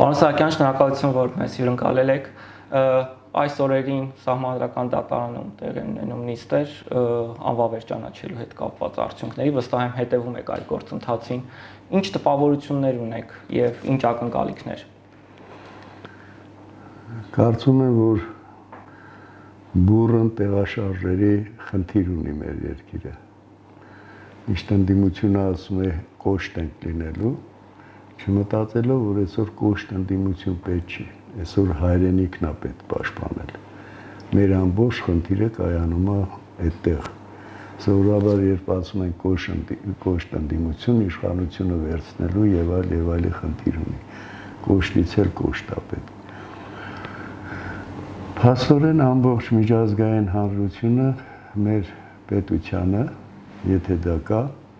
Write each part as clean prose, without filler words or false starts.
Պարոն Սահակյան, շնորհակալություն, որ մեզ հյուրընկալել եք։ Այս օրերին Սահմանադրական դատարանում տեղի ունենում նիստեր անվավեր ճանաչելու հետ կապված արդյունքների, վստահ եմ հետևում եք այդ գործընթացին։ Ինչ տպավորություններ ունեք եւ ինչ ակնկալիքներ։ Կարծում եմ, որ բուրըն տեղաշարժերի խնդիր ունի մեր երկիրը։ Միշտ ընդդիմությունը ասում է կոշտ ենք լինելու, չմտածելով, որ այսօր կոշտ ընդդիմություն պետք չի, այսօր հայրենիքն է պետք պաշտպանել։ Մեր ամբողջ խնդիրը կայանում է այդտեղ։ Սովորաբար երբ ասում են կոշտ ընդդիմություն, իշխանությունը վերցնելու եւ այլ խնդիր ունի։ Կոշտից էլ կոշտ է պետք։ Փաստորեն ամբողջ միջազգային հանրությունը մեր պետությանը, եթե դա կա,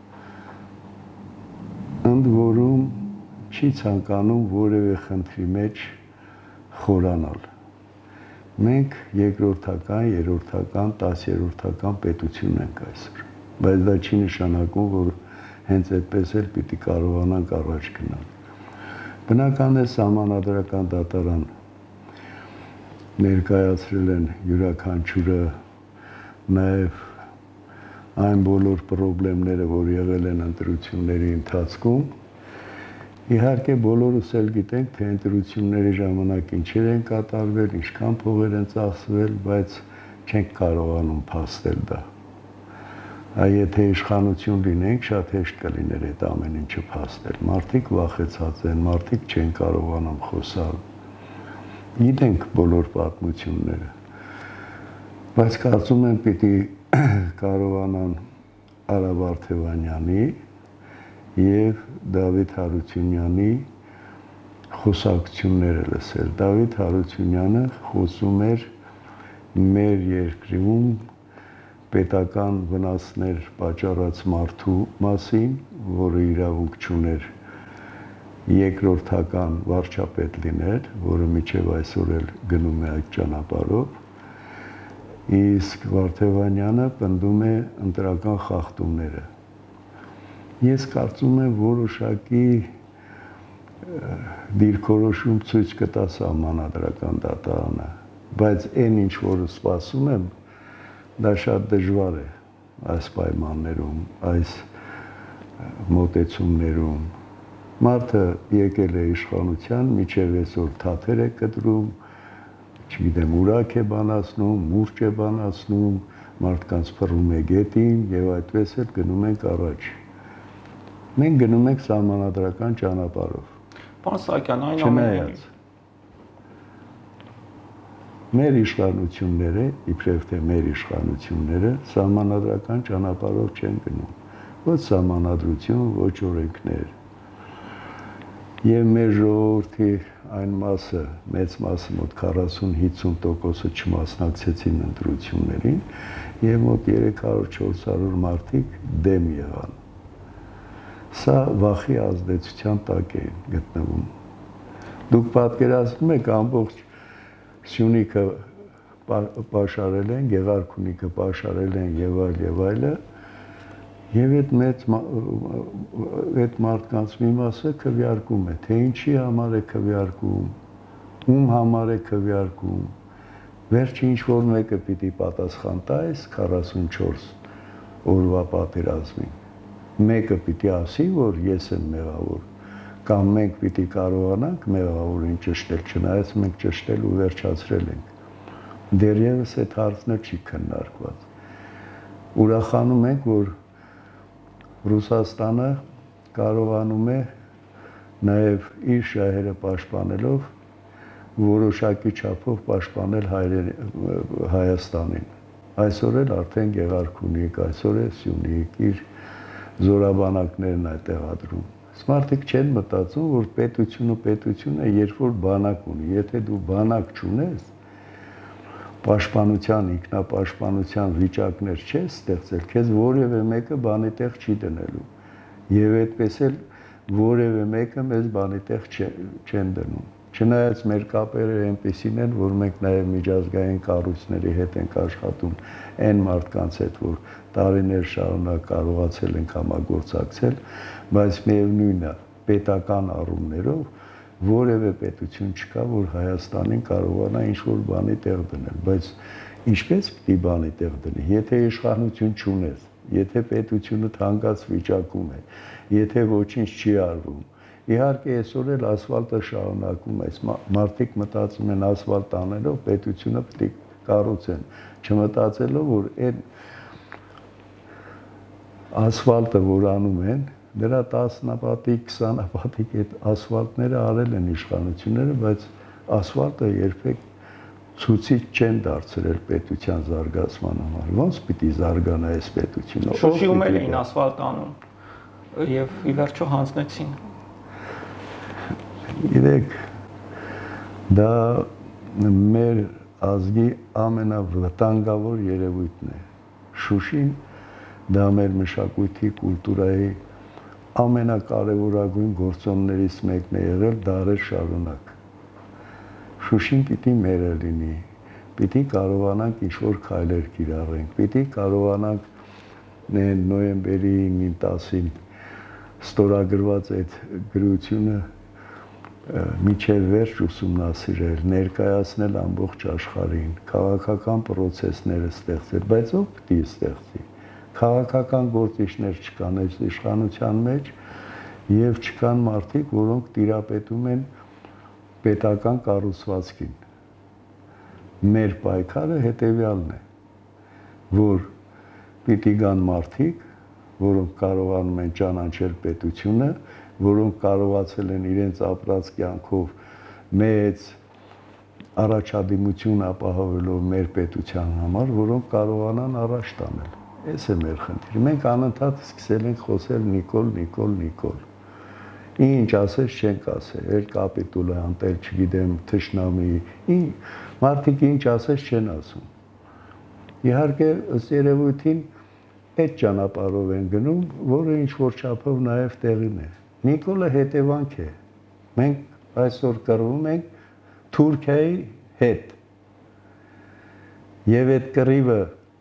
ընդ որում չի ցանկանում որևէ խնդրի մեջ խորանալ։ Մենք երկրորդական, երրորդական, 10-րդական պետություն ենք այսօր, բայց դա չի նշանակում, որ հենց այդպես էլ պիտի կարողանանք առաջ գնալ։ Բնական է Սահմանադրական դատարան ներկայացրել են յուրաքանչյուրը նաև այն բոլոր խնդիրները, որ եղել են ընտրությունների ընթացքում։ Իհարկե բոլորս էլ գիտենք, թե ընտրությունների ժամանակ ինչեր են կատարվել, ինչքան փողեր են ծախսվել, բայց չենք կարողանում փաստել դա։ Եթե իշխանություն լինենք, շատ հեշտ կլիներ այդ ամեն ինչը փաստել։ Մարդիկ վախեցած են, մարդիկ չեն կարողանում խոսալ։ Գիտենք բոլոր պատմությունները, բայց կարծում եմ պիտի կարողանան Արա Վարդևանյանի և Դավիթ Հարությունյանի խոսակցությունները լսել։ Դավիթ Հարությունյանը խոսում էր մեր երկրում պետական վնասներ պատճառած մարդու մասին, որը իրավունք չուներ երկրորդական վարչապետ լինել, որը մինչև այսօր էլ գնում է այդ ճանապարհով, իսկ Վարդևանյանը պնդում է ընտրական խախտումները։ Ես կարծում եմ որոշակի դիրքորոշում ցույց կտա Սահմանադրական դատարանը, բայց այն ինչ որ սպասում եմ, դա շատ դժվար է այս պայմաններում, այս մոտեցումներում։ Մարդը եկել է իշխանության, մինչև այսօր թաթեր է կտրում, չգիտեմ, ուրակ է բանացնում, մուրճ է բանացնում, մարդկանց փռում է գետին եւ այդպես էլ գնում ենք առաջ։ Մենք գնում ենք Սահմանադրական ճանապարհով։ Պարոն Սահակյան, այնուամենայնիվ մեր իշխանությունները, իբրև թե մեր իշխանությունները Սահմանադրական ճանապարհով չեն գնում։ Ոչ Սահմանադրություն, ոչ օրենքներ։ Եվ մեր ժողովրդի այն մասը, մեծ մասը մոտ 40-50%-ը չմասնակցեցին ընտրություններին եւ մոտ 300-400 մարդիկ դեմ եղան։ Սա վախի ազդեցության տակ է գտնվում։ Դուք պատկերացնում եք ամբողջ Սյունիքը պաշարել են, Գեղարքունիքը պաշարել են եւ այլը, եւ այդ մարդկանց մի մասը քվեարկում է, թե ինչի համար է քվեարկում, ում համար է քվեարկում, վերջը ինչ որ մեկը պիտի պատասխան տա այս 44 օրվա պատերազմին։ Մեկը պիտի ասի, որ ես եմ մեղավոր, կամ մենք պիտի կարողանանք մեղավորին ճշտել, չնայած մենք ճշտել ու վերջացրել ենք։ Դեռևս այդ հարցը չի քննարկված։ Ուրախանում ենք, որ Ռուսաստանը կարողանում է նաև իր շահերը պաշտպանելով որոշակի չափով պաշտպանել Հայաստանին։ Այսօր էլ արդեն Գեղարքունիք, այսօր է Սյունիք, իր զորաբանակներն է տեղադրում։ Մարդիկ չեն մտածում, որ պետությունը երբ որ բանակ ունի, եթե դու բանակ չունես, պաշտպանության, ինքնապաշտպանության վիճակներ չես ստեղծել, քեզ որևէ մեկը բանի տեղ չի դնելու։ Եվ այդպես էլ որևէ մեկը մեզ բանի տեղ չեն դնում։ Չնայած մեր կապերը այնպիսին են, որ մենք նաև միջազգային կառույցների հետ ենք աշխատում այն մարդկանց հետ, որ տարիներ շարունակ կարողացել ենք համագործակցել, բայց միևնույնն է, պետական առումներով որևէ պետություն չկա, որ Հայաստանին կարողանա ինչ-որ բանի տեղ դնել, բայց ինչպես պիտի բանի տեղ դնի, եթե իշխանություն չունես, եթե պետությունը թանկած վիճակում է, եթե ոչինչ չի արվում, իհարկե այսօր էլ ասֆալտը շարունակում է, մարդիկ մտածում են ասֆալտ անելով պետությունը պիտի կառուցեն, չմտածելով, որ այդ ասֆալտը, որ անում են, դրա 10-նապատիկ, 20-նապատիկ այդ ասֆալտները արել են իշխանությունները, բայց ասֆալտը երբեք ցուցիչ չեն դարձրել պետության զարգացման համար։ Ոնց պիտի զարգանա այս պետությունը։ Շուշիում էին ասֆալտ անում եւ ի վերջո հանձնեցին։ Իրեք դա մեր ազգի ամենավտանգավոր երևույթն է։ Շուշին դա մեր մշակույթի, կուլտուրայի ամենակարևորագույն գործոններից մեկն է եղել դարեր շարունակ։ Շուշին պիտի մերը լինի, պիտի կարողանանք ինչ-որ քայլեր կիրառենք, պիտի կարողանանք նոյեմբերի 9-10-ին ստորագրված այդ գրությունը միջև վերջ ուսումնասիրել, ներկայացնել ամբողջ աշխարհին, քաղաքական պրոցեսները ստեղծել, բայց ով պիտի ստեղծի։ Քաղաքական գործիչներ չկան այս իշխանության մեջ եւ չկան մարդիկ, որոնք տիրապետում են պետական կառուցվածքին։ Մեր պայքարը հետեւյալն է, որ պիտի գան մարդիկ, որոնք կարողանում են ճանաչել պետությունը, որոնք կարողացել են իրենց ապրած կյանքով մեծ առաջադիմություն ապահովելով մեր պետության համար, որոնք կարողանան առաջ տանել։ Այս է մեր խնդիրը։ Մենք անընդհատ սկսել ենք խոսել Նիկոլ։ Ինչ ասես չենք ասել, էլ կապիտուլը անտել, չգիտեմ, թշնամի, մարդիկ ինչ ասես չեն ասում։ Իհարկե, ըստ երևույթին այդ ճանապարհով են գնում, որը ինչ որ չափով նաև տեղին է։ Նիկոլը հետևանք է։ Մենք այսօր կռվում ենք Թուրքիայի հետ։ Եվ այդ կռիվը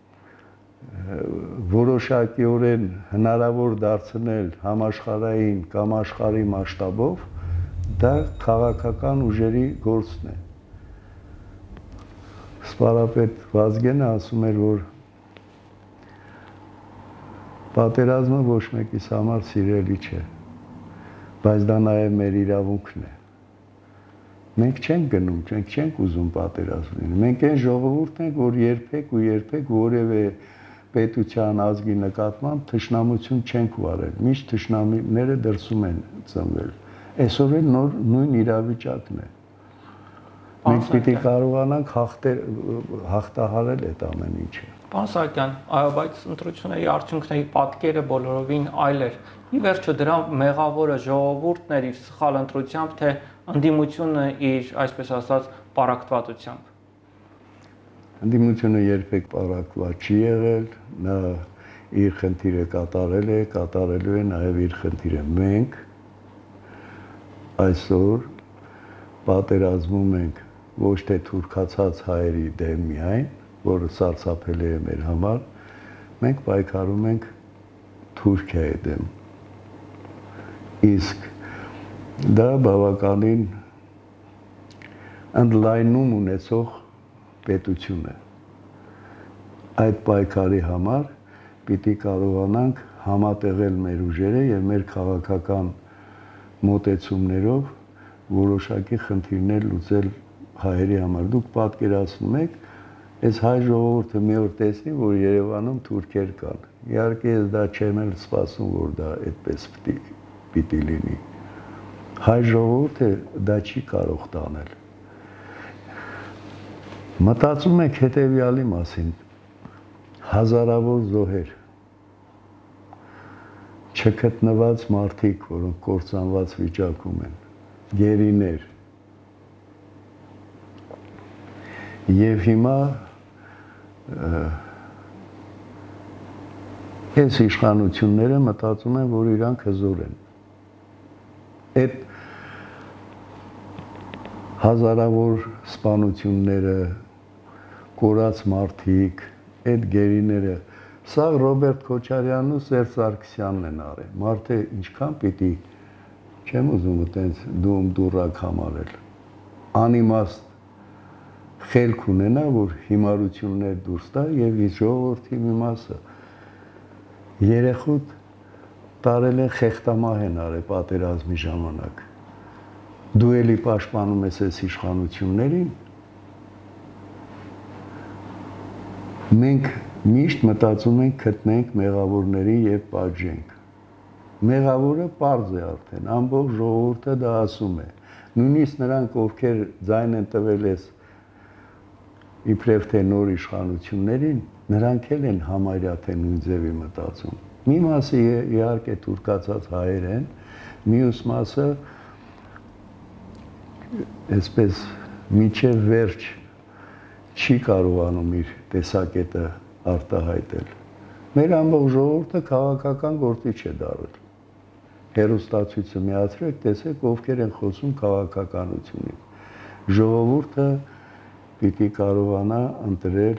որոշակիորեն հնարավոր դարձնել համաշխարհային կամ աշխարհի մասշտաբով, դա քաղաքական ուժերի գործն է։ Սպարապետ Վազգենը ասում էր, որ պատերազմը ոչ մեկիս համար սիրելի չէ, բայց դա նաև մեր իրավունքն է։ Մենք չենք գնում, մենք չենք ուզում պատերազմ լինել։ Մենք այն ժողովուրդն ենք, որ երբեք որևէ պետության ազգի նկատմամբ թշնամություն չենք վարել։ Միշտ թշնամիները դրսում են ծնվել։ Այսօր էլ նույն իրավիճակն է։ Մենք պիտի կարողանանք հաղթահարել այդ ամեն ինչը։ Պարոն Սահակյան, այո, բայց ընտրությունների արդյունքների պատկերը բոլորովին այլ էր։ Ի վերջո դրա մեղավորը ժողովուրդն էր իր սխալ ընտրությամբ, թե ընդդիմությունը իր, այսպես ասած, պարակտվածությամբ։ Ընդդիմությունը երբեք պարակված չի եղել, նա իր խնդիրը կատարելու է նաև իր խնդիրը։ Մենք այսօր պատերազմում ենք ոչ թե թուրքացած հայերի դեմ միայն, որը սարսափելի է մեր համար, մենք պայքարում ենք Թուրքիայի դեմ։ Իսկ դա բավականին ընդլայնում ունեցող պետություն է։ Այդ պայքարի համար պիտի կարողանանք համատեղել մեր ուժերը եւ մեր քաղաքական մոտեցումներով որոշակի խնդիրներ լուծել հայերի համար։ Դուք պատկերացնում եք, այս հայ ժողովուրդը մի օր տեսնի, որ Երևանում թուրքեր կան։ Իհարկե ես դա չեմ էլ սպասում, որ դա այդպես պիտի լինի։ Հայ ժողովուրդը դա չի կարող տանել։ Մտածում եք հետևյալի մասին. հազարավոր զոհեր, չգտնված մարդիկ, որոնք կործանված վիճակում են, գերիներ։ Եվ հիմա այս իշխանությունները մտածում են, որ իրանք հզոր են։ Այդ հազարավոր սպանությունները, կորած մարդիկ, այդ գերիները, սա Ռոբերտ Քոչարյանն ու Սերժ Սարգսյանն են արել։ Մարդը ինչքան պիտի Չեմ ուզում այտենց դում դուրակ համարել։ Անիմաստ խելք ունենա, որ հիմարություններ դուրս տա եւ իր ժողովրդի մի մասը երեխուտ տարել են խեղտամահ են արել պատերազմի ժամանակ։ Դու էլի պաշտպանում ես այս իշխանություններին։ Մենք միշտ մտածում ենք գտնենք մեղավորներին եւ պատժենք։ Մեղավորը պարզ է արդեն, ամբողջ ժողովուրդը դա ասում է։ Նույնիսկ նրանք, ովքեր ձայն են տվել այս իբրև թե նոր իշխանություններին, նրանք էլ են համարյա թե նույն ձևի մտածում։ Մի մասը իհարկե թուրքացած հայեր են, մյուս մասը այսպես միջև վերջ չի կարողանում իր տեսակետը արտահայտել։ Մեր ամբողջ ժողովուրդը քաղաքական գործիչ է դարձել։ Հերոստացույցը միացրեք, տեսեք ովքեր են խոսում քաղաքականությունից։ Ժողովուրդը պիտի կարողանա ընտրել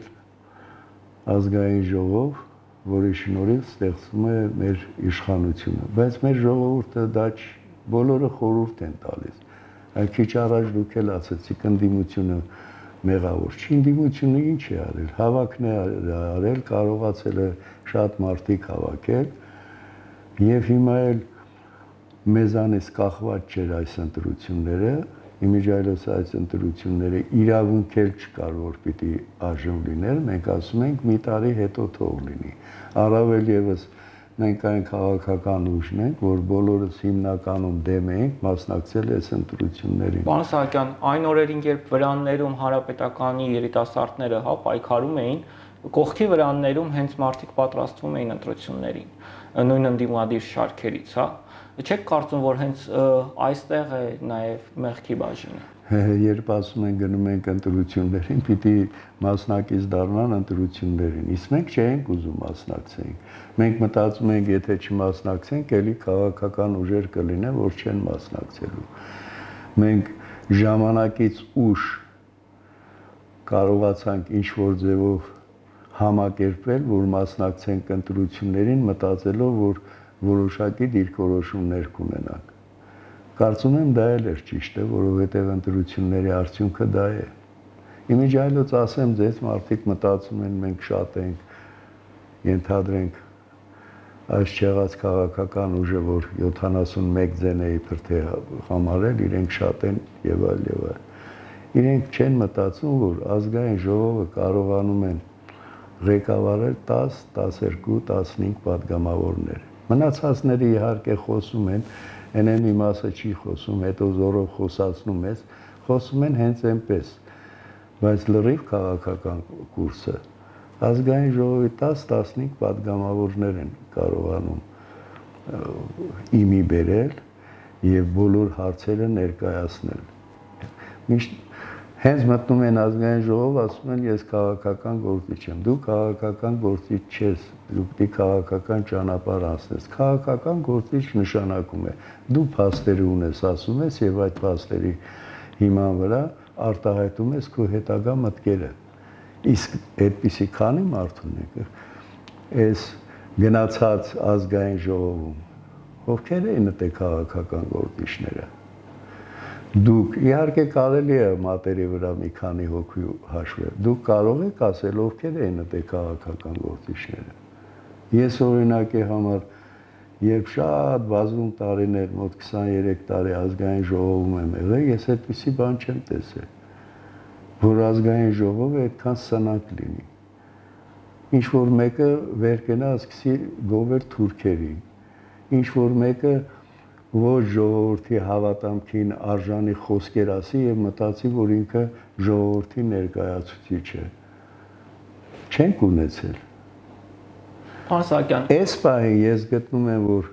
ազգային ժողով, որի շնորհիվ ստեղծվում է մեր իշխանությունը, բայց մեր ժողովուրդը դա բոլորը խորհուրդ են տալիս։ Այդ քիչ առաջ դուք էլ ասացիք ընդդիմությունը մեղավոր չի, ընդդիմությունը ինչ է արել, հավաքն է արել, կարողացել է շատ մարդիկ հավաքել եւ հիմա էլ մեզանից կախված չէր այս ընտրությունները, իմիջիայլոց այս ընտրությունները իրավունք էլ չկար, որ պիտի այժմ լիներ, մենք ասում ենք մի տարի հետո թող լինի։ Առավել եւս մենք այն քաղաքական ուժն ենք, որ բոլորս հիմնականում դեմ ենք մասնակցել այս ընտրություններին։ Պարոն Սահակյան, այն օրերին, երբ վրաններում հանրապետականի երիտասարդները պայքարում էին, կողքի վրաններում հենց մարդիկ պատրաստվում էին ընտրություններին, նույն ընդդիմադիր շարքերից, Չեք կարծում, որ հենց այստեղ է նաև մեղքի բաժինը։ Երբ ասում են գնում ենք ընտրություններին, պիտի մասնակից դառնան ընտրություններին, իսկ մենք չենք ուզում մասնակցենք։ Մենք մտածում ենք, եթե չմասնակցենք, ելի քաղաքական ուժեր կլինեն, որ չեն մասնակցելու։ Մենք ժամանակից ուշ կարողացանք ինչ-որ ձևով համակերպվել, որ մասնակցենք ընտրություններին, մտածելով, որ որոշակի դիրքորոշումներ կունենանք։ Կարծում եմ դա էլ էր ճիշտը, որովհետև ընտրությունների արդյունքը դա է։ Իմիջիայլոց ասեմ ձեզ, մարդիկ մտածում են մենք շատ ենք, ենթադրենք այս չեղած քաղաքական ուժը, որ 71 ձեն է իբր թե համարել, իրենք շատ են եւ այլ եւ այլ։ Իրենք չեն մտածում, որ ազգային ժողովը կարողանում են ղեկավարել 10, 12, 15 падգամավորներ։ Մնացածները իհարկե խոսում են, այնեն մի մասը չի խոսում, հետո զորով խոսացնում ես, խոսում են հենց այնպես, բայց լրիվ քաղաքական կուրսը ազգային ժողովի 10-15 падգամավորներ են կարողանում իմի բերել եւ բոլոր հարցերը ներկայացնել։ Միշտ հենց մտնում են ազգային ժողով, ասում են ես քաղաքական գործիչ եմ։ Դու քաղաքական գործիչ չես, դու պիտի քաղաքական ճանապարհ անցնես։ Քաղաքական գործիչ նշանակում է դու փաստեր ունես, ասում ես եւ այդ փաստերի հիման վրա արտահայտում ես քո հետագա մտքերը։ Իսկ այդպիսի քանի մարդ ունեք, այս գնացած ազգային ժողովում, ովքեր են այդ քաղաքական գործիչները։ Դուք իհարկե կարելի է մատերի վրա մի քանի հոգի հաշվել։ Դուք կարող եք ասել ովքեր են այդ քաղաքական գործիչները։ Ես օրինակի համար երբ շատ բազում տարիներ, մոտ 23 տարի ազգային ժողովում եմ եղել, ես այդպիսի բան չեմ տեսել, որ ազգային ժողովը այդքան սնանկ լինի։ Ինչ որ մեկը վեր կենա սկսի գովել թուրքերին, ինչ որ մեկը ոչ ժողովրդի հավատամքին արժանի խոսքեր ասի եւ մտածի, որ ինքը ժողովրդի ներկայացուցիչ է։ Չենք ունեցել։ Պարոն Սահակյան, այս պահին ես գտնում եմ, որ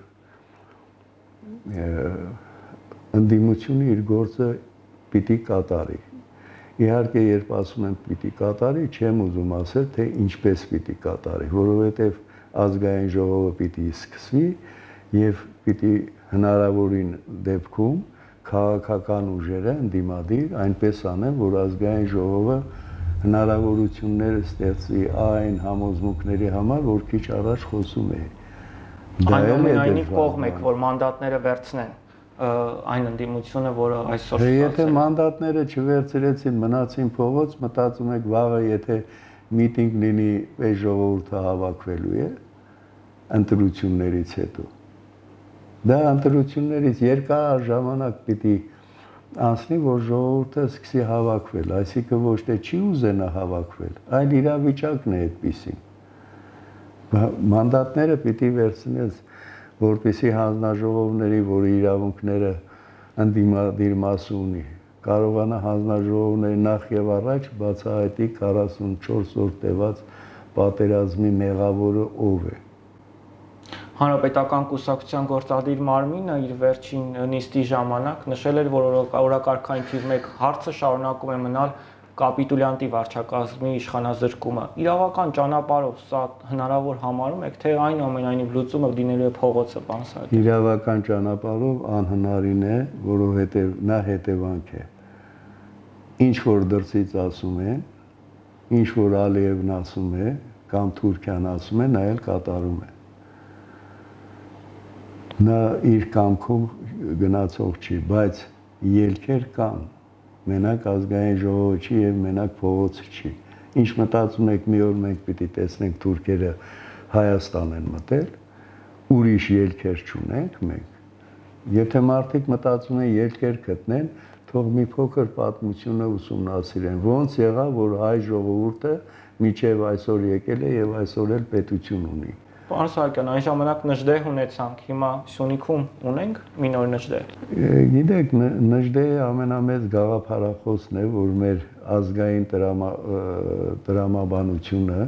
ընդդիմությունը իր գործը պիտի կատարի։ Իհարկե, երբ ասում եմ պիտի կատարի, չեմ ուզում ասել, թե ինչպես պիտի կատարի, որովհետև ազգային ժողովը պիտի սկսվի եւ պիտի հնարավորին դեպքում քաղաքական ուժերը ընդդիմադիր այնպես անեն, որ ազգային ժողովը հնարավորություններ ստեղծի այն համոզմունքների համար, որ քիչ առաջ խոսում էի։ Այնուամենայնիվ կողմ եք, որ մանդատները վերցնեն այն ընդդիմությունը, որը այսօր Եթե մանդատները չվերցրեցին, մնացին փողոց, մտածում եք վաղը եթե միտինգ լինի, այս ժողովուրդը հավաքվելու է ընտրություններից հետո։ Դա ընտրություններից երկար ժամանակ պիտի անցնի, որ ժողովուրդը սկսի հավաքվել, այսինքն ոչ թե չի ուզենա հավաքվել, այլ իրավիճակն է այդպիսին։ Մանդատները պիտի վերցնես, որպեսզի հանձնաժողովների, որի իրավունքները ընդդիմադիր մասը ունի, կարողանա հանձնաժողովների նախ եւ առաջ բացահայտի 44 օր տևած պատերազմի մեղավորը ով է։ Հանրապետական կուսակցության գործադիր մարմինը իր վերջին նիստի ժամանակ նշել էր, որ օրակարգային թիվ 1 հարցը շարունակում է մնալ կապիտուլյանտի վարչակազմի իշխանազրկումը։ Իրավական ճանապարհով սա հնարավոր համարում եք, թե այնուամենայնիվ լուծումը դինելու է փողոցը, պարոն Սահակյան։ Իրավական ճանապարհով անհնարին է, որովհետև նա հետևանք է։ Ինչ որ դրսից ասում են, ինչ որ Ալիևն ասում է, կամ Թուրքիան ասում է, նա էլ կատարում է։ Նա իր կամքով գնացող չի, բայց ելքեր կան, մենակ ազգային ժողովը չի եւ մենակ փողոցը չի։ Ինչ մտածում եք, մի օր մենք պիտի տեսնենք թուրքերը Հայաստան են մտել, ուրիշ ելքեր չունենք մենք։ Եթե մարդիկ մտածում են ելքեր գտնեն, թող մի փոքր պատմությունը ուսումնասիրեն, ոնց եղավ, որ հայ ժողովուրդը միջև այսօր եկել է եւ այսօր էլ պետություն ունի։ Պարոն Սահակյան, այն ժամանակ Նժդեհ ունեցանք, հիմա Սյունիքում ունենք մի նոր Նժդեհ։ Գիտեք, Նժդեհը ամենամեծ գաղափարախոսն է, որ մեր ազգային տրամաբանությունը,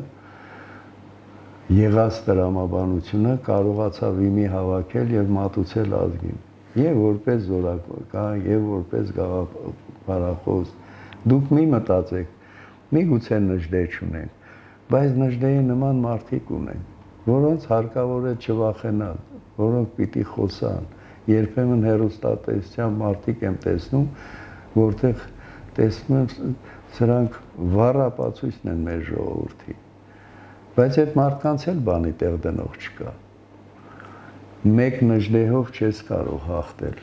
եղած տրամաբանությունը կարողացավ իմի հավաքել եւ մատուցել ազգին։ Եվ որպես զորակոն, եւ որպես գաղափարախոս։ Դուք մի մտածեք, միգուցե Նժդեհ չունենք, բայց Նժդեհի նման մարդիկ ունենք, որոնց հարկավոր է չվախենալ, որոնք պիտի խոսան։ Երբեմն հեռուստատեսության մարդիկ եմ տեսնում, որտեղ տեսնում եմ սրանք վառապացույցն են մեր ժողովրդի։ Բայց այդ մարդկանց էլ բանի տեղ դնող չկա։ Մեկ Նժդեհով չես կարող հաղթել։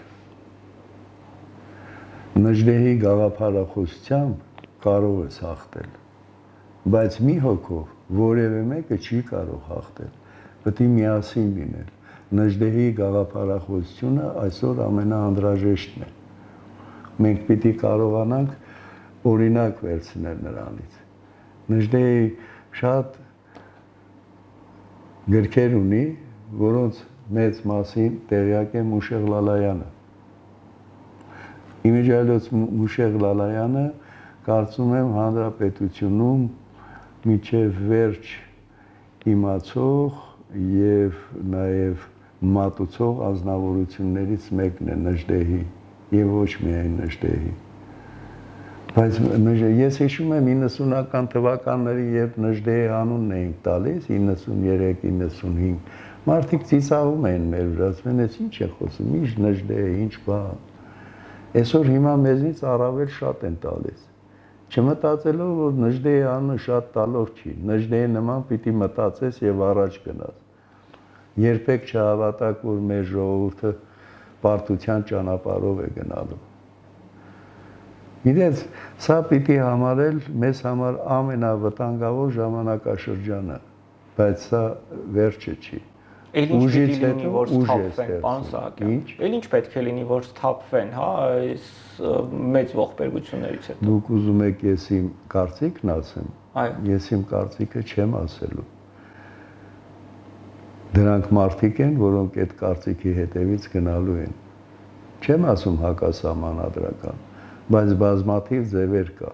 Նժդեհի գաղափարախոսությամբ կարող ես հաղթել, բայց մի հոգով որևէ մեկը չի կարող հաղթել, պետք է միասին լինել։ Նժդեհի գաղափարախոսությունը այսօր ամենաանհրաժեշտն է։ Մենք պիտի կարողանանք օրինակ վերցնել նրանից։ Նժդեհի շատ գրքեր ունի, որոնց մեծ մասին տեղյակ է Մուշեղ Լալայանը։ Իմիջիայլոց Մուշեղ Լալայանը կարծում եմ հանրապետությունում միջև վերջ իմացող եւ նաեւ մատուցող ազնվորություններից մեկն է Նժդեհի եւ ոչ միայն Նժդեհի։ Բայց ես հիշում եմ 90-ական թվականների, երբ Նժդեհի անունն էինք տալիս, 93-95, մարդիկ ծիծաղում էին մեր վրա, ասում են, ինչ է խոսում, ինչ Նժդեհ, ինչ բան։ Այսօր հիմա մեզնից առավել շատ են տալիս։ Չմտածելով, որ Նժդեհի անունը շատ տալով չի, Նժդեհի նման պիտի մտածես եւ առաջ գնաս։ Երբեք չհավատակ, որ մեր ժողովուրդը պարտության ճանապարհով է գնալու։ Գիտես, սա պիտի համարել մեզ համար ամենավտանգավոր ժամանակաշրջանը, բայց սա վերջը չի։ Էլ ինչ պետք է լինի, որ սթափվեն, պարոն Սահակյան։ Էլ ինչ պետք է լինի, որ սթափվեն, հա, այս մեծ ողբերգություններից հետո։ Դուք ուզում եք ես իմ կարծիքն ասեմ։ Այո։ Ես իմ կարծիքը չեմ ասելու։ Դրանք մարդիկ են, որոնք այդ կարծիքի հետևից գնալու են։ Չեմ ասում հակասահմանադրական, բայց բազմաթիվ ձևեր կա։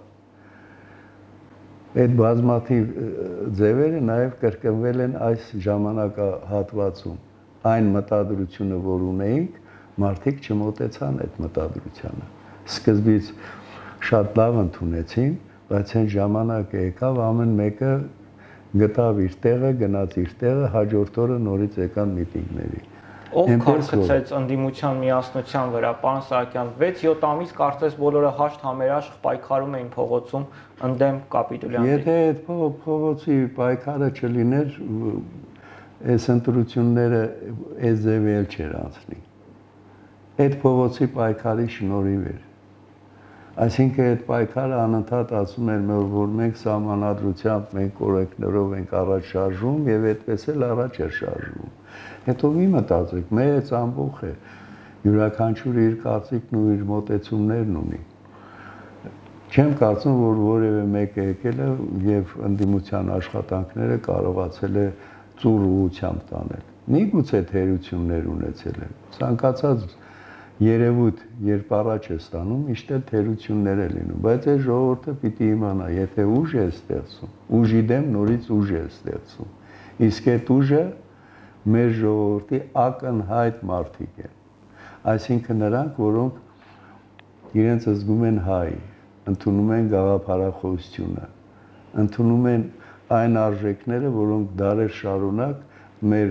Այդ բազմաթիվ ձևերը նաև կրկնվել են այս ժամանակահատվածում։ Այն մտադրությունը, որ ունեինք, մարդիկ չմոտեցան այդ մտադրությանը։ Սկզբից շատ լավ ընդունեցին, բայց այն ժամանակը եկավ, ամեն մեկը գտավ իր տեղը, գնաց իր տեղը, հաջորդ օրը նորից եկան միտինգների։ Ով քարքցեց ընդդիմության միասնության վրա, պարոն Սահակյան, 6-7 ամիս կարծես բոլորը հաշտ համերաշխ պայքարում էին փողոցում ընդդեմ կապիտուլյանտի։ Եթե այդ փողոցի պայքարը չլիներ, այս ընտրությունները այս ձևի էլ չէր անցնի։ Այդ փողոցի պայքարի շնորհիվ էր։ Այսինքն այդ պայքարը անընդհատ ասում էր, որ մենք սահմանադրությամբ, մենք օրենքներով ենք առաջ շարժվում եւ այդպես էլ առաջ էր շարժվում։ Հետո մի մտածեք, մեծ ամբողջ է, յուրաքանչյուրը իր կարծիքն ու իր մոտեցումներն ունի։ Չեմ կարծում, որ որևէ մեկը եկել է եւ ընդդիմության աշխատանքները կարողացել է ծուռ ուղությամբ տանել։ Միգուցե թերություններ ունեցել են։ Ցանկացած երևույթ, երբ առաջ է ստանում, միշտ էլ թերություններ է լինում, բայց այս ժողովուրդը պիտի իմանա, եթե ուժ է ստեղծում, ուժի դեմ նորից ուժ է ստեղծում։ Իսկ այդ ուժը մեր ժողովրդի ակնհայտ մարդիկ են։ Այսինքն նրանք, որոնք իրենց զգում են հայ, ընդունում են գաղափարախոսությունը, ընդունում են այն արժեքները, որոնք դարեր շարունակ մեր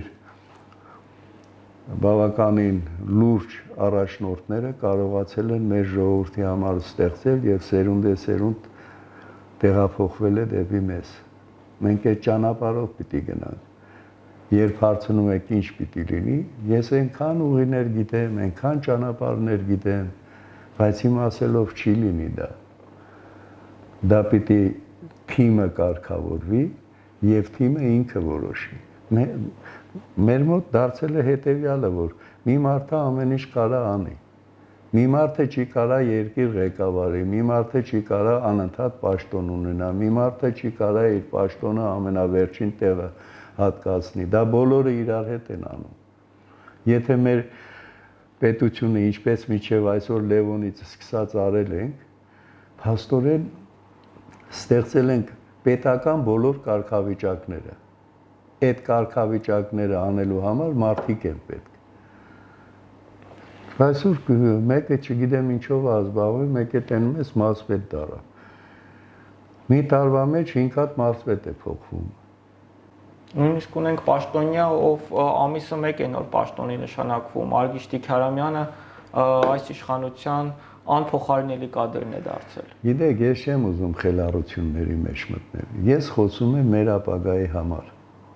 բավականին լուրջ առաջնորդները կարողացել են մեր ժողովրդի համար ստեղծել եւ սերունդ տեղափոխվել է դեպի մեզ։ Մենք այդ ճանապարհով պիտի գնանք։ Երբ հարցնում եք ինչ պիտի լինի, ես այնքան ուղիներ գիտեմ, այնքան ճանապարհներ գիտեմ, բայց իմ ասելով չի լինի դա։ Դա պիտի թիմը կարգավորվի եւ թիմը ինքը որոշի։ Մեր մոտ դարձել է հետեւյալը, որ մի մարդը ամեն ինչ կարա անի։ Մի մարդը չի կարա երկիր ղեկավարի, մի մարդը չի կարա անընդհատ պաշտոն ունենա, մի մարդը չի կարա իր պաշտոնը ամենավերջին տեղը հատկացնի։ Դա բոլորը իրար հետ են անում։ Եթե մեր պետությունը ինչպես միջև այսօր Լևոնից սկսած արել ենք, փաստորեն ստեղծել ենք պետական բոլոր կարգավիճակները։ Այդ կարգավիճակները անելու համար մարդիկ են պետք։ Այսօր մեկը չգիտեմ ինչով ազբաղվել, մեկը տենում ես մարզպետ դառա։ Մի տարվա մեջ 5 հատ մարզպետ է փոխվում։ Նույնիսկ ունենք պաշտոնյա, ով ամիսը մեկ է նոր պաշտոնի նշանակվում, Արգիշ Տիգրամյանը այս իշխանության անփոխարինելի կադրն է դարձել։ Գիտեք, ես չեմ ուզում խելառությունների մեջ մտնել։ Ես խոսում եմ մեր ապագայի համար։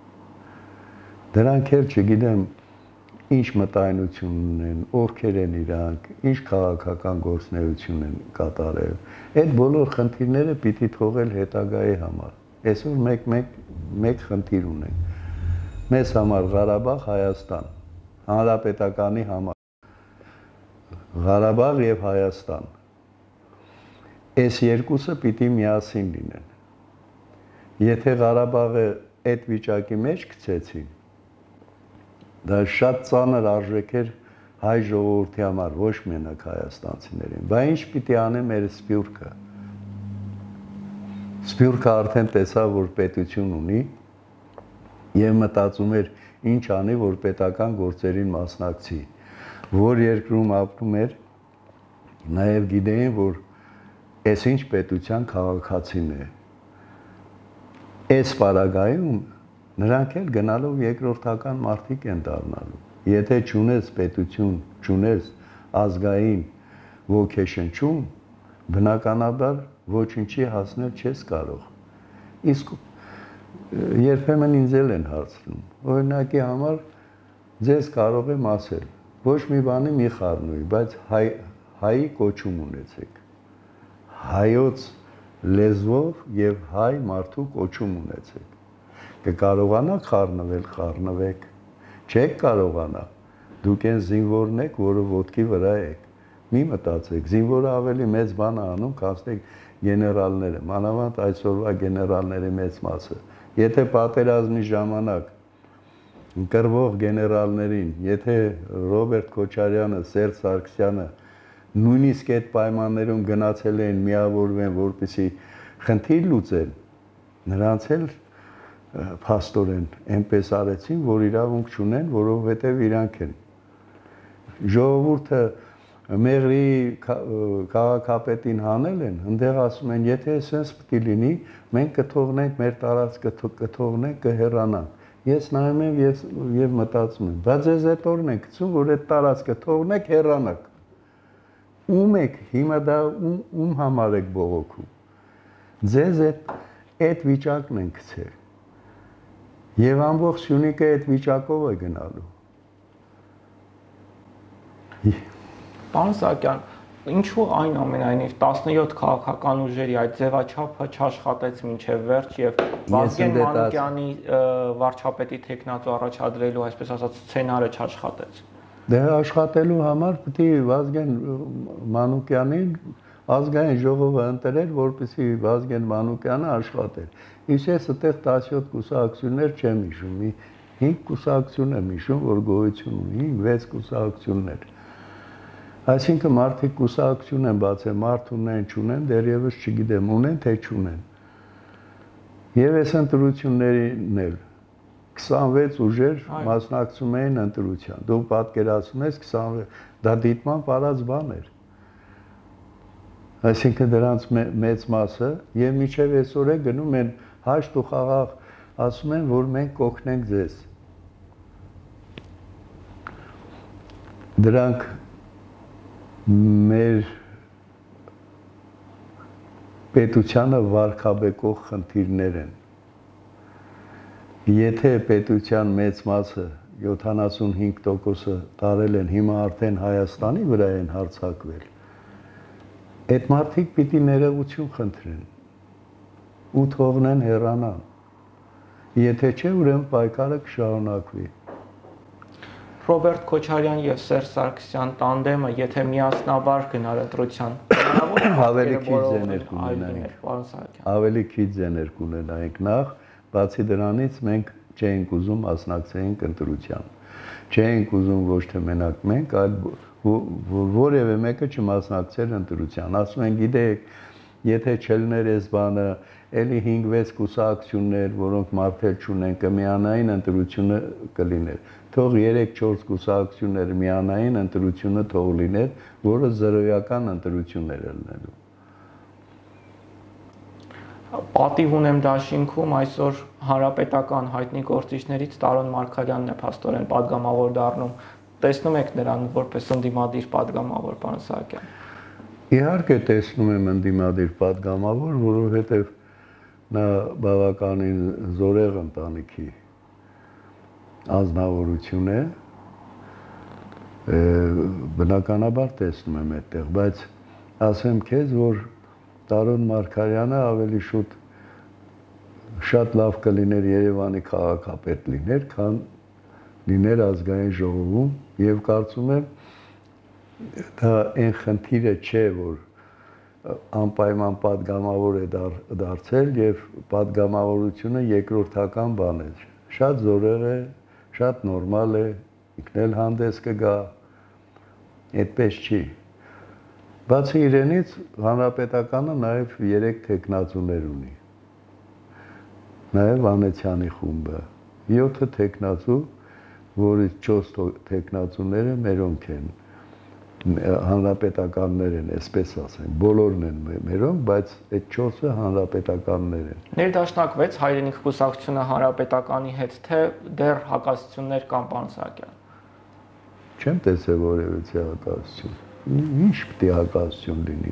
Դրանք էլ չգիտեմ ինչ մտայնություն ունեն, ովքեր են իրանք, ինչ քաղաքական գործունեություն են կատարել։ Այդ բոլոր խնդիրները պիտի թողել հետագայի համար։ Այսօր մեկ խնդիր ունենք։ Մեզ համար Ղարաբաղ, Հայաստան, հանրապետականի համար։ Ղարաբաղ եւ Հայաստան։ Այս երկուսը պիտի միասին լինեն։ Եթե Ղարաբաղը այդ վիճակի մեջ գցեցին, դա շատ ծանր արժեք էր հայ ժողովրդի համար, ոչ միայն հայաստանցիներին։ Բայց ինչ պիտի անի մեր Սփյուռքը։ Սփյուռքը արդեն տեսավ, որ պետություն ունի եւ մտածում էր ինչ անի, որ պետական գործերին մասնակցի։ Որ երկրում ապրում էր, նաեւ գիտեին, որ այս ինչ պետության քաղաքացին է։ Այս պարագայում նրանք էլ գնալով երկրորդական մարդիկ են դառնալու։ Եթե չունես պետություն, չունես ազգային ոգեշնչում, բնականաբար ոչինչի հասնել չես կարող։ Իսկ երբեմն ինձ էլ են հարցնում, օրինակի համար ձեզ կարող եմ ասել, ոչ մի բանի մի խառնուի, բայց հայի կոչում ունեցեք։ Հայոց լեզվով եւ հայ մարդու կոչում ունեցեք։ Կկարողանաք խառնվել, խառնվեք, չեք կարողանա, դուք են զինվորն եք, որը ոտքի վրա եք, մի մտածեք, զինվորը ավելի մեծ բան է անում, քան գեներալները, մանավանդ այսօրվա գեներալների մեծ մասը, եթե պատերազմի ժամանակ կռվող գեներալներին, եթե Ռոբերտ Քոչարյանը, Սերժ Սարգսյանը նույնիսկ այդ պայմաններում գնացել են միավորվեն, որպեսզի խնդիր լուծեն, նրանց էլ փաստորեն այնպես արեցին, որ իրավունք չունեն, որովհետև իրանք են։ Ժողովուրդը մեղրի քաղաքապետին հանել են, ընդեղ ասում են, եթե այսպես պիտի լինի, մենք կթողնենք մեր տարածքը, կթողնենք, կհեռանանք։ Ես նայում եմ եւ մտածում եմ, բայց ձեզ այդ օրն են գցում, որ այդ տարածքը թողնեք, հեռանաք։ Ում եք, հիմա դա ում համար եք բողոքում։ Ձեզ այդ վիճակն են գցել։ Եվ ամբողջ Սյունիքը այդ վիճակով է գնալու։ Պարոն Սահակյան, ինչու այնուամենայնիվ 17 քաղաքական ուժերի այդ ձևաչափը չաշխատեց մինչև վերջ եւ Վազգեն Մանուկյանի վարչապետի տեխնացու առաջադրելու, այսպես ասած, սցենարը չաշխատեց։ Դե աշխատելու համար պետք է Վազգեն Մանուկյանին ազգային ժողովը ընտրեր, որպեսզի Վազգեն Մանուկյանը աշխատեր։ Իսկ ես այդտեղ 17 կուսակցություններ չեմ հիշում, 5 կուսակցություն եմ հիշում, որ գոյություն ունի, 6 կուսակցություններ։ Այսինքն մարդիկ կուսակցություն են բացել, մարդ ունեն, չունեն, դեռևս չգիտեմ, ունեն թե չունեն։ Եվ այս ընտրություններին էլ 26 ուժեր մասնակցում էին ընտրության։ Դու պատկերացնում ես 26, դա դիտման պարած բան էր։ Այսինքն դրանց մեծ մասը եւ միջև այսօր է գնում են հաշտ ու խաղաղ, ասում են, որ մենք կօգնենք ձեզ։ Դրանք մեր պետությանը վարկաբեկող խնդիրներ են։ Եթե պետության մեծ մասը 75%-ը տարել են, հիմա արդեն Հայաստանի վրա են հարձակվել, այդ մարդիկ պիտի ներողություն խնդրեն ու թողնեն հեռանան։ Եթե չէ, ուրեմն պայքարը կշարունակվի։ Ռոբերտ Քոչարյան եւ Սերժ Սարգսյան տանդեմը, եթե միասնաբար գնար ընտրության, ավելի քիչ ձեներ կունենայինք, պարոն Սահակյան։ Ավելի քիչ ձեներ կունենայինք նախ, բացի դրանից մենք չէինք ուզում մասնակցեինք ընտրության։ Չէինք ուզում ոչ թե մենակ մենք, այլ որևէ մեկը չմասնակցեր ընտրության։ Ասում են, գիտեք, եթե չլներ այս բանը, էլի 5-6 կուսակցություններ, որոնք մարդել չունեն, կմիանային ընտրությունը կլիներ։ Թող 3-4 կուսակցություններ միանային ընտրությունը թող լիներ, որը զրոյական ընտրություններ լինելու։ Պատիվ ունեմ դաշինքում այսօր հանրապետական հայտնի գործիչներից Տարոն Մարգարյանն է փաստորեն падգամավոր դառնում։ Տեսնում եք նրան որպես ընդդիմադիր падգամավոր, պարոն Սահակյան։ Իհարկե տեսնում եմ ընդդիմադիր падգամավոր, որովհետև նա բավականին զորեղ ընտանիքի ազնվորություն է, բնականաբար տեսնում եմ այդտեղ, բայց ասեմ քեզ, որ Տարոն Մարգարյանը ավելի շատ լավ կլիներ Երևանի քաղաքապետ լիներ, քան լիներ ազգային ժողովում եւ կարծում եմ դա այն խնդիրը չէ, որ անպայման падգամավոր է դարձել եւ падգամավորությունը երկրորդական բան է։ Շատ զորեղ է, շատ նորմալ է, ինքն էլ հանդես կգա, այդպես չի։ Բացի իրենից հանրապետականը նաեւ 3 տեխնացուներ ունի։ Նաեւ Վանեցյանի խումբը 7 տեխնացու, որից 4 տեխնացուները մերոնք են։ Հանրապետականներ են, այսպես ասենք, բոլորն են մերոնք, բայց այդ 4-ը հանրապետականներ են։ Ներդաշնակ 6 հայրենիք կուսակցությունը հանրապետականի հետ, թե դեռ հակասություններ կան, պարոն Սահակյան։ Չեմ տեսել որևէ հակասություն։ Ինչ պետք է հակասություն լինի։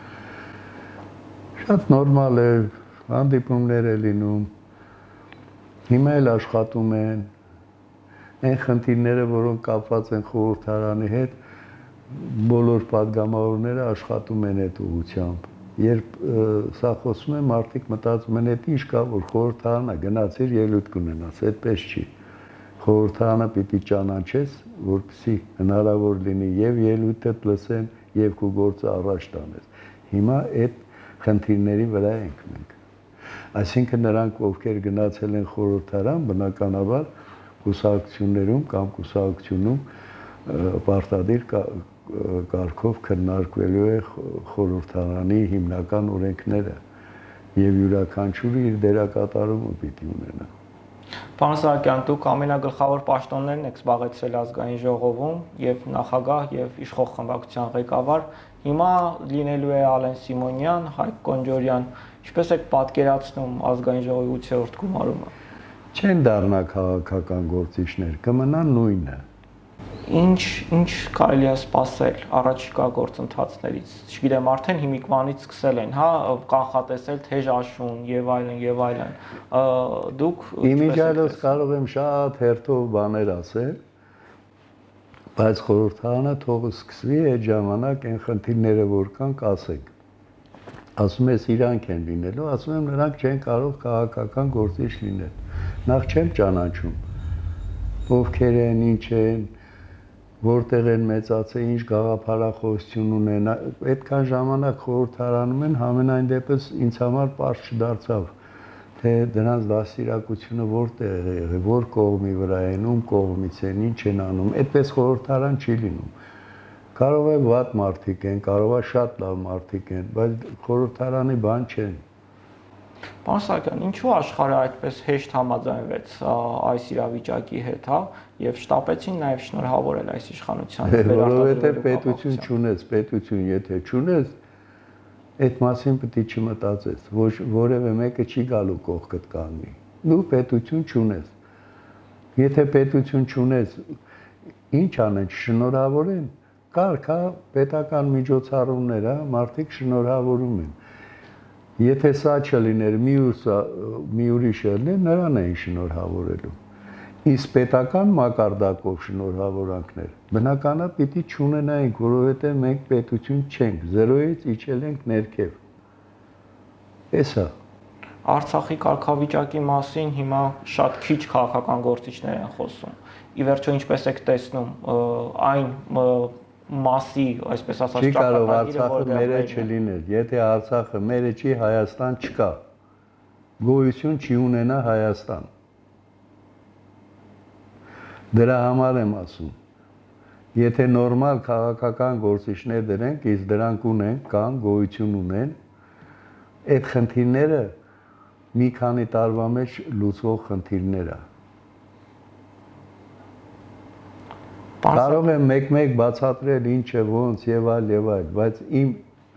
Շատ նորմալ է, հանդիպումներ է լինում։ Հիմա էլ աշխատում են։ Այն խնդիրները, որոնք կապված են խորհրդարանի հետ, բոլոր падգամավորները աշխատում են այդ ուղղությամբ։ Երբ սա խոսում եմ, մարդիկ մտածում են, այդ ինչ կա, որ խորհրդարանը գնացիր ելույթ կունենաս, այդպես չի։ Խորհրդարանը պիտի ճանաչես, որպեսզի հնարավոր լինի եւ ելույթդ լսեն եւ քո գործը առաջ տանես։ Հիմա այդ խնդիրների վրա ենք մենք։ Այսինքն նրանք, ովքեր գնացել են խորհրդարան, բնականաբար կուսակցություններում կամ կուսակցությունում պարտադիր կարգով քննարկվելու է խորհրդարանի հիմնական օրենքները եւ յուրաքանչյուրը իր դերակատարումը պիտի ունենա։ Պարոն Սահակյան, դուք ամենագլխավոր պաշտոններն եք զբաղեցրել ազգային ժողովում եւ նախագահ եւ իշխող խմբակցության ղեկավար, հիմա լինելու է Ալեն Սիմոնյան, Հայկ Կոնջորյան, ինչպես եք պատկերացնում ազգային ժողովի 8-րդ գումարումը։ Չեն դառնա քաղաքական գործիչներ, կմնա նույնը։ Ինչ կարելի է սպասել առաջիկա գործընթացներից։ Չգիտեմ, արդեն հիմիկվանից սկսել են, հա, կանխատեսել թեժ աշուն եւ այլն եւ այլն։ Դուք իմիջիայլոց կարող եմ շատ հերթով բաներ ասել, Բայց խորհրդարանը թող սկսվի այդ ժամանակ այն խնդիրները որ կան կասենք։ Ասում ես իրանք են լինելու, ասում եմ նրանք չեն կարող քաղաքական գործիչ լինել։ Նախ չեմ ճանաչում։ Ովքեր են, ինչ են, որտեղ են մեծացել, ինչ գաղափարախոսություն ունեն, այդքան ժամանակ խորհրդարանում են, համենայն դեպս ինձ համար պարզ չդարձավ, թե դրանց դաստիարակությունը որտեղ է եղել, որ կողմի վրա են, ում կողմից են, ինչ են անում, այդպես խորհրդարան չի լինում։ Կարող է վատ մարդիկ են, կարող է շատ լավ մարդիկ են, բայց խորհրդարանի բան չեն։ Պարոն Սահակյան, ինչու աշխարհը այդպես հեշտ համաձայնվեց այս իրավիճակի հետ, հա, եւ շտապեցին նաեւ շնորհավորել այս իշխանությանը։ Որովհետեւ պետություն չունես, պետություն եթե չունես, այդ մասին պետք է չմտածես, որևէ մեկը չի գալու կողքդ կանգնի։ Դու պետություն չունես։ Եթե պետություն չունես, ինչ անեն, շնորհավորեն, կարգ է պետական միջոցառումներ, հա, մարդիկ շնորհավորում են։ Եթե սա չլիներ, մի ուրիշը լիներ, նրան էին շնորհավորելու։ Իսկ պետական մակարդակով շնորհավորանքներ բնականաբար պիտի չունենայինք, որովհետև մենք պետություն չենք, զերոյից իջել ենք ներքև։ Էսա։ Արցախի կարգավիճակի մասին հիմա շատ քիչ քաղաքական գործիչներ են խոսում։ Ի վերջո ինչպես եք տեսնում, այն մասի, այսպես ասած, չի կարող Արցախը մերը չլինել։ Եթե Արցախը մերը չի, Հայաստան չկա։ Գոյություն չի ունենա Հայաստան։ Դրա համար եմ ասում։ Եթե նորմալ քաղաքական գործիչներ դրենք, իսկ դրանք ունեն, կան, գոյություն ունեն, այդ խնդիրները մի քանի տարվա մեջ լուծվող խնդիրներ է։ Կարող եմ մեկ-մեկ բացատրել ինչ է, ոնց եւ այլ, բայց իմ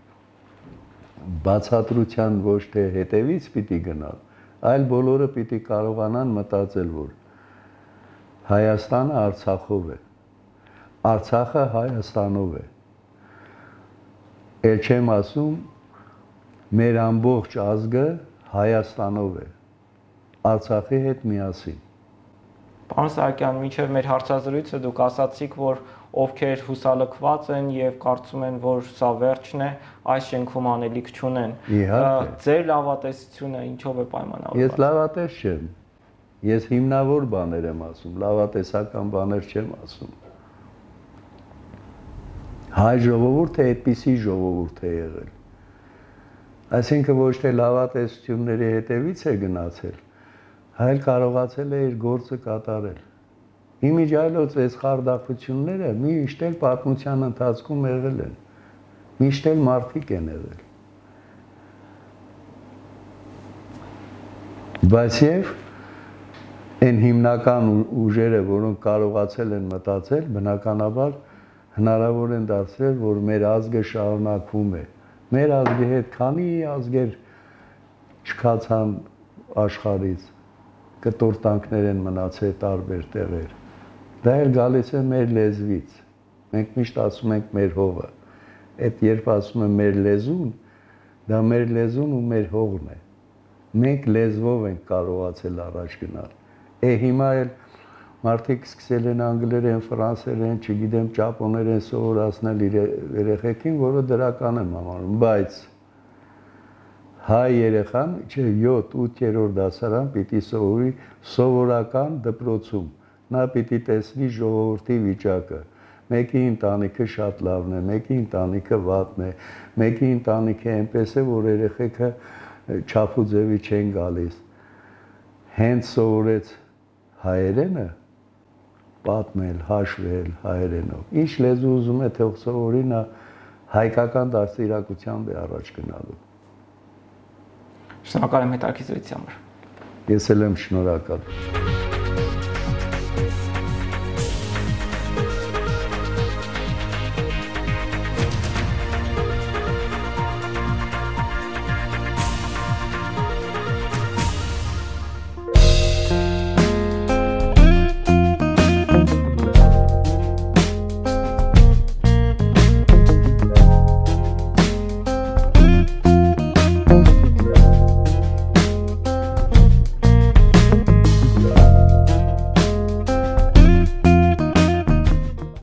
բացատրության ոչ թե հետևից պիտի գնալ, այլ բոլորը պիտի կարողանան մտածել, որ Հայաստանը Արցախով է, Արցախը Հայաստանով է։ Էլ չեմ ասում, մեր ամբողջ ազգը Հայաստանով է, Արցախի հետ միասին։ Պարոն Սահակյան, մինչև մեր հարցազրույցը դուք ասացիք, որ ովքեր հուսալքված են եւ կարծում են, որ սա վերջն է, այս շենքում անելիք չունեն։ Ձեր լավատեսությունը ինչով է պայմանավորված։ Ես լավատես չեմ։ Ես հիմնավոր բաներ եմ ասում, լավատեսական բաներ չեմ ասում։ Հայ ժողովուրդը այդպիսի ժողովուրդ է եղել։ Այսինքն ոչ թե լավատեսությունների հետևից է գնացել, այլ կարողացել է իր գործը կատարել։ Իմիջիայլոց այս խարդախությունները միշտ էլ պատմության ընթացքում եղել են, միշտ էլ մարդիկ են եղել։ Բայց եւ այն հիմնական ուժերը, որոնք կարողացել են մտածել, բնականաբար հնարավոր են դարձրել, որ մեր ազգը շարունակվում է։ Մեր ազգի հետ քանի ազգեր չքացան աշխարհից, կտորտանքներ են մնացել տարբեր տեղեր։ Դա էլ գալիս է մեր լեզվից։ Մենք միշտ ասում ենք մեր հողը։ Այդ երբ ասում եմ մեր լեզուն, դա մեր լեզուն ու մեր հողն է։ Մենք լեզվով ենք կարողացել առաջ գնալ։ Հիմա էլ մարդիկ սկսել են անգլերեն, ֆրանսերեն, չգիտեմ, ճապոներեն սովորացնել իր երեխեքին, որը դրական եմ համարում, բայց հայ երեխան 7-8-րդ դասարան պիտի սովորի սովորական դպրոցում։ Նա պիտի տեսնի ժողովրդի վիճակը։ Մեկի ընտանիքը շատ լավն է, մեկի ընտանիքը վատն է, մեկի ընտանիքը այնպես է, որ երեխեքը չափուձևի չեն գալիս։ Հենց սովորեց հայերենը, պատմել, հաշվել հայերենով։ Ինչ լեզու ուզում է թող սովորի, նա հայկական դաստիարակությամբ է առաջ գնալու։ Շնորհակալ եմ հետաքրքրության համար։ Ես էլ եմ շնորհակալ։